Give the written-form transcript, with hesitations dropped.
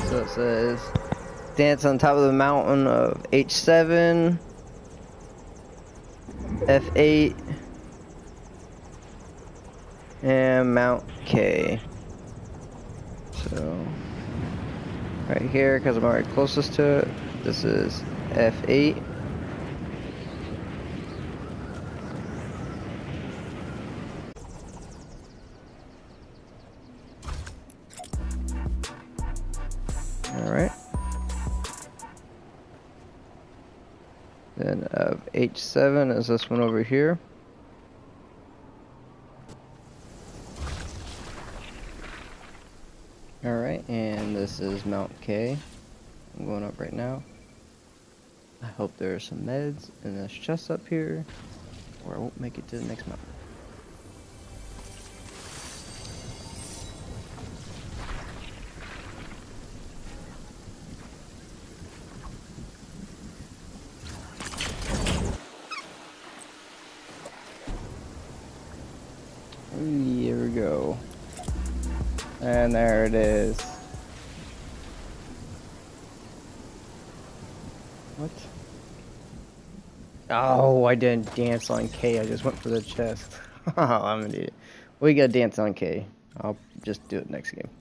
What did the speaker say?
So it says, dance on top of the mountain of H7, F8, and Mount K. So, right here, because I'm already closest to it, this is F8. Alright. Then H7 is this one over here. Alright, and this is Mount K. I'm going up right now. I hope there are some meds in this chest up here, or I won't make it to the next mountain. Here we go. And there it is. What? Oh, I didn't dance on K. I just went for the chest. I'm an idiot. We gotta dance on K. I'll just do it next game.